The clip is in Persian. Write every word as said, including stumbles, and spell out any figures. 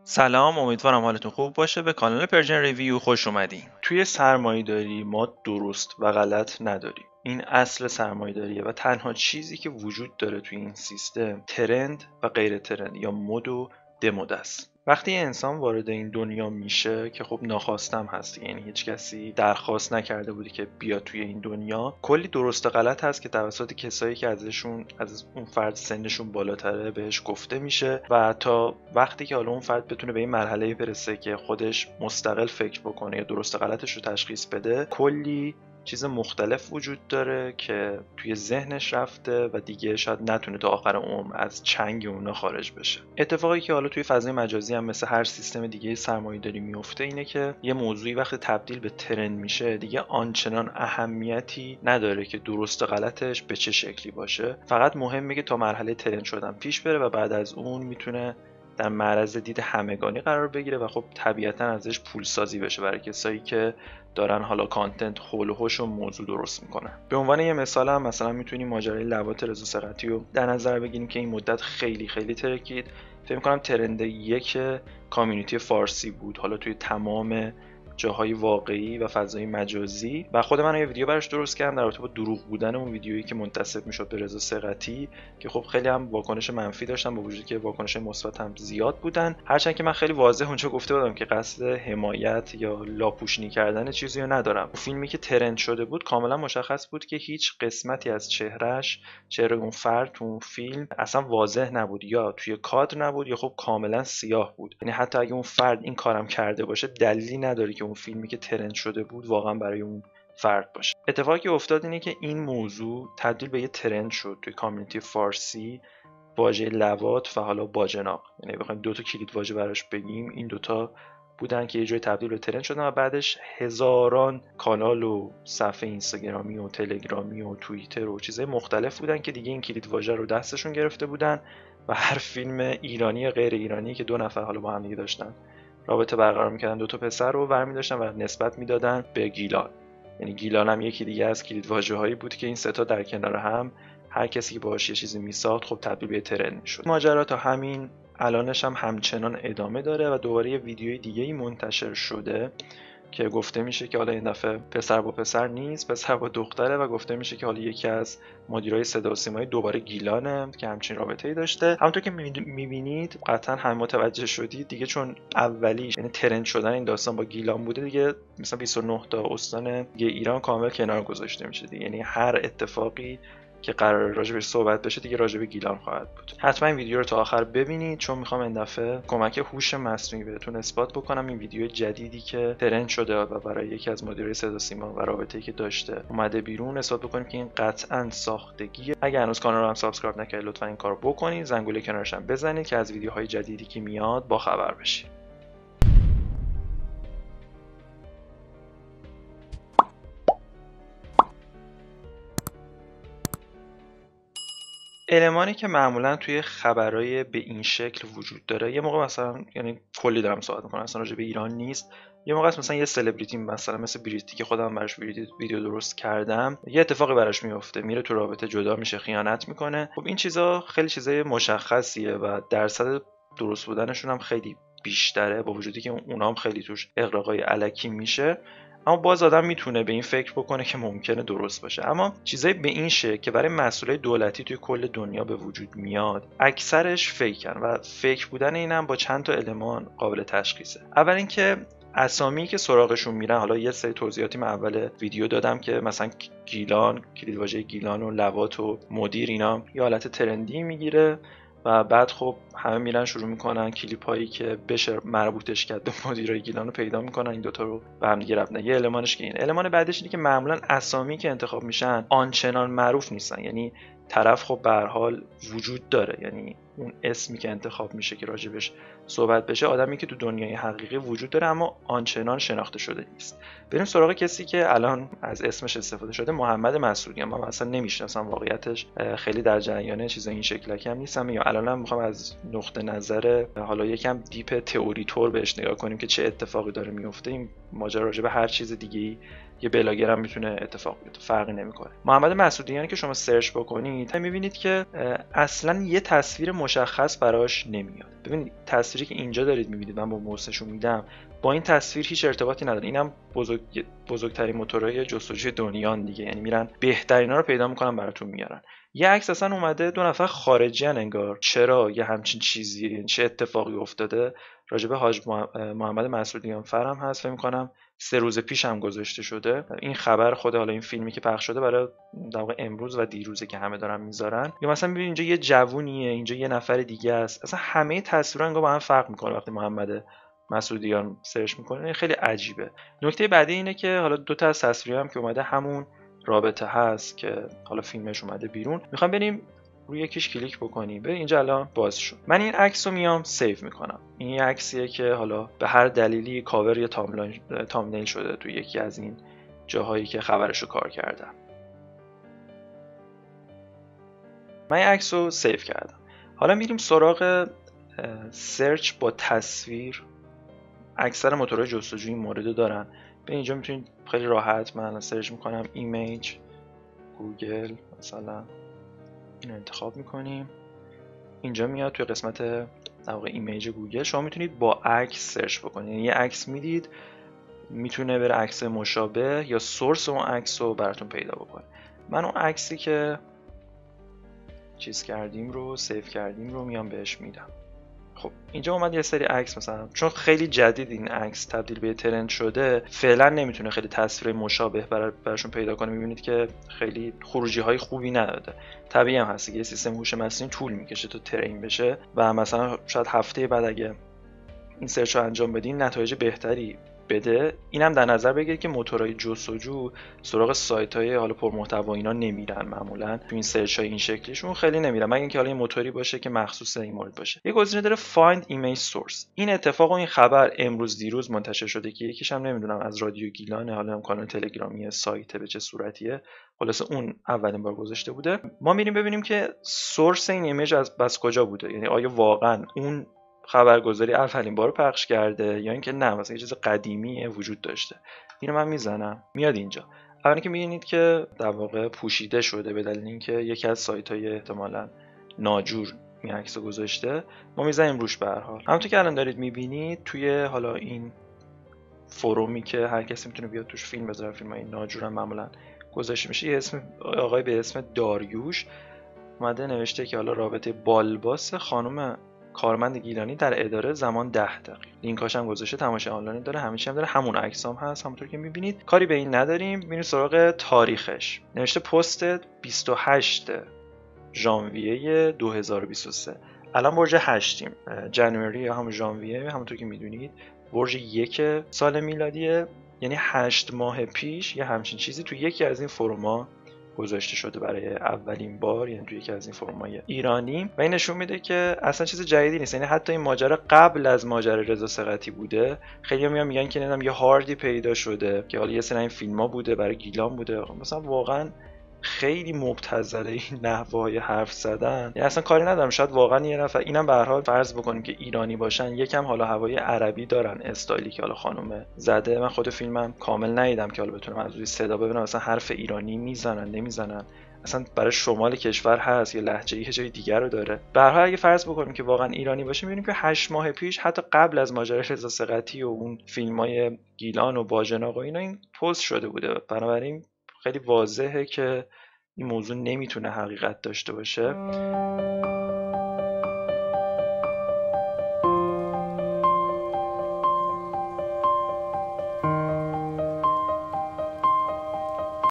سلام، امیدوارم حالتون خوب باشه. به کانال پرژن ریویو خوش اومدین. توی سرمایه‌داری ما درست و غلط نداریم. این اصل سرمایه‌داریه و تنها چیزی که وجود داره توی این سیستم ترند و غیر ترند یا مد و دمود است. وقتی انسان وارد این دنیا میشه که خب ناخواستم هست، یعنی هیچ کسی درخواست نکرده بودی که بیاد توی این دنیا، کلی درست و غلط هست که توسط کسایی که ازشون از اون فرد سنشون بالاتره بهش گفته میشه و تا وقتی که حالا اون فرد بتونه به این مرحله برسه که خودش مستقل فکر بکنه یا درست و غلطش رو تشخیص بده، کلی چیز مختلف وجود داره که توی ذهنش رفته و دیگه شاید نتونه تا آخر عمر از چنگ اونا خارج بشه. اتفاقی که حالا توی فضای مجازی هم مثل هر سیستم دیگه سرمایه‌داری میفته اینه که یه موضوعی وقتی تبدیل به ترند میشه دیگه آنچنان اهمیتی نداره که درست و غلطش به چه شکلی باشه، فقط مهمه که تا مرحله ترند شدن پیش بره و بعد از اون میتونه در معرض دید همگانی قرار بگیره و خب طبیعتا ازش پول سازی بشه برای کسایی که دارن حالا کانتنت هول و هوش و موضوع درست میکنن. به عنوان یه مثال هم مثلا میتونیم ماجرای لواط رضا ثقتی رو در نظر بگیریم که این مدت خیلی خیلی ترکید. فکر میکنم ترند یک کامیونیتی فارسی بود، حالا توی تمام جاهای واقعی و فضای مجازی، و خود من یه ویدیو براش درست کردم در رابطه با دروغ بودن اون ویدیویی که منتسب میشد به رضا ثقتی که خب خیلی هم واکنش منفی داشتن با وجودی که واکنش مثبت هم زیاد بودن، هرچند که من خیلی واضح اونجا گفته بودم که قصد حمایت یا لاپوشنی کردن چیزی رو ندارم. فیلمی که ترند شده بود کاملا مشخص بود که هیچ قسمتی از چهرهش، چهره اون فرد تو اون فیلم اصلا واضح نبود، یا توی کادر نبود یا خب کاملا سیاه بود. یعنی حتی اگه اون فرد این کارم کرده باشه دلیلی نداره که اون فیلمی که ترند شده بود واقعا برای اون فرد باشه. اتفاقی که افتاد اینه که این موضوع تبدیل به یه ترند شد توی کامیونیتی فارسی، واژه لواط و حالا باجناق. یعنی بخوایم دو تا کلید واژه براش بگیم این دوتا بودن که یه جای تبدیل به ترند شدن و بعدش هزاران کانال و صفحه اینستاگرامی و تلگرامی و توییتر و چیزهای مختلف بودن که دیگه این کلید واژه رو دستشون گرفته بودن و هر فیلم ایرانی یا غیر ایرانی که دو نفر حالا با هم دیگه داشتن رابطه برقرار میکردن، دو تا پسر رو برمی داشتن و نسبت میدادن به گیلان. یعنی گیلان هم یکی دیگه از کلید واژه‌هایی بود که این سه تا در کنار هم هر کسی که باهاش یه چیزی میساخت خب تبدیل به ترند میشد. ماجرا تا همین الانش هم همچنان ادامه داره و دوباره یه ویدیوی دیگه‌ای منتشر شده که گفته میشه که حالا این دفعه پسر با پسر نیست، پسر با دختره، و گفته میشه که حالا یکی از مدیرای صدا و سیمایی دوباره گیلانه که همچین رابطه‌ای داشته. همونطور که میبینید قطعا هم متوجه شدید دیگه، چون اولیش یعنی ترند شدن این داستان با گیلان بوده دیگه، مثلا بیست و نه تا استان دیگه ایران کامل کنار گذاشته میشه دیگه. یعنی هر اتفاقی که قرار راجبش صحبت بشه دیگه راجب گیلان خواهد بود. حتما این ویدیو رو تا آخر ببینید چون میخوام این دفعه کمک هوش مصنوعی بهتون اثبات بکنم این ویدیو جدیدی که ترند شده و برای یکی از مدیرای صدا سیما و رابطه‌ای که داشته اومده بیرون اثبات بکنیم که این قطعا ساختگیه. اگر هنوز کانال رو هم سابسکرایب نکردید لطفا این کارو بکنید، زنگوله کنارش هم بزنید که از ویدیوهای جدیدی که میاد با خبر بشید. المانی که معمولا توی خبرای به این شکل وجود داره، یه موقع مثلا، یعنی کلی دارم صحبت میکنم اصلا راجع به ایران نیست، یه موقع مثلا یه سلبریتی مثلا مثل بریتی که خودم براش ویدیو درست کردم یه اتفاقی براش میفته، میره تو رابطه، جدا میشه، خیانت میکنه. خب این چیزا خیلی چیزای مشخصیه و درصد درست بودنشون هم خیلی بیشتره، با وجودی که اونها هم خیلی توش اغراقای الکی میشه، اما باز آدم میتونه به این فکر بکنه که ممکنه درست باشه. اما چیزای به این شکل که برای مسئولای دولتی توی کل دنیا به وجود میاد اکثرش فیکن و فیک بودن اینم با چند تا المان قابل تشخیصه. اول اینکه اسامی که سراغشون میرن، حالا یه سری توضیحاتی من اول ویدیو دادم که مثلا گیلان، کلید واژه گیلان و لواط و مدیر، اینا یه حالت ترندی میگیره و بعد خب همه میرن شروع میکنن کلیپ هایی که بشه مربوطش کرد به مدیرای گیلان رو پیدا میکنن، این دوتا رو به هم دیگه ربط. یه المانش که این المان بعدش اینه که معمولا اسامی که انتخاب میشن آنچنان معروف نیستن. یعنی طرف خب به هر حال وجود داره، یعنی اون اسمی که انتخاب میشه که راجبش صحبت بشه آدمی که تو دنیای حقیقی وجود داره اما آنچنان شناخته شده نیست. بریم سراغ کسی که الان از اسمش استفاده شده، محمد مسعودی. من اصلا نمیشناسم واقعیتش، خیلی در جریان چیزای این شکلکی هم نیستم، یا الانم میخوام از نقطه نظر حالا یکم دیپ تئوری طور بهش نگاه کنیم که چه اتفاقی داره میفته. این ماجرا راجع به هر چیز دیگه‌ای یه بلاگر هم میتونه اتفاق بیفته، فرقی نمیکنه. محمد مسعودیان که شما سرچ بکنید میبینید که اصلا یه تصویر مشخص براش نمیاد. ببینید تصویری که اینجا دارید میبینید من با موسشو میدم با این تصویر هیچ ارتباطی نداره. اینم بزرگ بزرگترین موتورهای جستجوی دنیان دیگه، یعنی میرن بهترینا رو پیدا میکنن براتون میارن. یه عکس اصلا اومده دو نفر خارجیان انگار، چرا یه همچین چیزی، چه اتفاقی افتاده؟ راجبه حاج محمد مسعودیان فرم هست فکر می‌کنم سه روز پیش هم گذاشته شده این خبر. خود حالا این فیلمی که پخش شده برای در واقع امروز و دیروزه که همه دارن میذارن. یا مثلا ببین اینجا یه جوونیه، اینجا یه نفر دیگه است، اصلا همه تصویرا انگار با هم فرق میکنه وقتی محمد مسعودیان سرچ میکنه. خیلی عجیبه. نکته بعدی اینه که حالا دو تا از تصویرها هم که اومده همون رابطه هست که حالا فیلمش اومده بیرون. میخوام بریم روی یکیش کلیک بکنیم. ببین اینجا الان باز شد. من این عکس رو میام سیو میکنم. این یه عکسیه که حالا به هر دلیلی کاور یا تامنیل شده توی یکی از این جاهایی که خبرشو کار کردم. من این عکس رو سیو کردم. حالا میریم سراغ سرچ با تصویر. اکثر موتورهای جستجویی این مورد دارن. به اینجا میتونید خیلی راحت، من سرچ میکنم ایمیج گوگل مثلا، اینو انتخاب میکنیم. اینجا میاد توی قسمت در واقع ایمیج گوگل شما میتونید با عکس سرچ بکنید. یعنی یه عکس میدید میتونه بره عکس مشابه یا سورس اون عکس رو براتون پیدا بکنه. من اون عکسی که چیز کردیم رو سیو کردیم رو میام بهش میدم. خب اینجا اومد یه سری عکس، مثلا چون خیلی جدید این عکس تبدیل به ترند شده فعلا نمیتونه خیلی تصویر مشابه برای براشون پیدا کنه. میبینید که خیلی خروجی های خوبی نداده. طبیعی هم هست که سیستم هوش مصنوعی طول میکشه تا ترین بشه و مثلا شاید هفته بعد اگه این سرچ رو انجام بدین نتایج بهتری بده. اینم در نظر بگیرید که موتورهای جستجو سراغ سایت‌های حالا پرمحتوا اینا نمیرن، معمولا تو این سرچ‌های این شکلیشون خیلی نمیرن، مگر اینکه حالا این موتوری باشه که مخصوص این مورد باشه. یه گزینه داره Find Image Source. این اتفاق و این خبر امروز دیروز منتشر شده که یکیش هم نمیدونم از رادیو گیلان، حالا هم کانال تلگرامی سایت به چه صورتیه، خلاص اون اولین بار گذاشته بوده. ما میریم ببینیم که سورس این ایمیج از بس کجا بوده، یعنی آیا واقعا اون خبرگزاری اولین بار پخش کرده یا اینکه نه مثلا یه چیز قدیمی وجود داشته. اینو من میزنم میاد اینجا. اولی که میبینید که در واقع پوشیده شده به دلیل اینکه یکی از سایت‌های احتمالاً ناجور این عکسو گذاشته. ما میزنیم روش به هر حال. همونطور که الان دارید میبینید توی حالا این فرومی که هر کسی میتونه بیاد توش فیلم بذاره، فیلمای ناجور هم معمولاً گذاشته میشه، یه اسم آقای به اسم داریوش اومده نوشته که حالا رابطه بالباس خانم کارمند گیلانی در اداره زمان ده دقیقه. لینکاش هم گذاشته، تماشای آنلاین داره، همه چی هم داره، همون عکسام هست همونطور که میبینید. کاری به این نداریم. میریم سراغ تاریخش. نوشته پست بیست و هشتم ژانویه دو هزار و بیست و سه. الان برج هشتیم، جنوری یا هم ژانویه همونطور که میدونید برج یک سال میلادیه، یعنی هشت ماه پیش یه همچین چیزی تو یکی از این فروما گذاشته شده برای اولین بار، یعنی توی یکی از این فرمای ایرانی. و این نشون میده که اصلا چیز جدیدی نیست، یعنی حتی این ماجرا قبل از ماجرای رضا ثقتی بوده. خیلی میان میگن که نمیدونم یه هاردی پیدا شده که حالا یه سری این فیلم‌ها بوده برای گیلان بوده. مثلا واقعا خیلی مبتذله این نحوهای حرف زدن، یعنی اصلا کاری ندارم شاید واقعا یه نفر، اینم به هر حال فرض بکنیم که ایرانی باشن، یکم حالا هوای عربی دارن، استایلی که حالا خانم زده. من خود فیلمم کامل ندیدم که حالا بتونم از روی صدا ببینم مثلا حرف ایرانی میزنن نمیزنن، اصلا برای شمال کشور هست یا لهجه یه جای دیگر رو داره. به هر حال اگه فرض بکنیم که واقعا ایرانی باشه، می‌بینیم که هشت ماه پیش حتی قبل از ماجرای رضا ثقتی و اون فیلم‌های گیلان و باجناق و اینا این پست شده بوده. بنابراین خیلی واضحه که این موضوع نمیتونه حقیقت داشته باشه.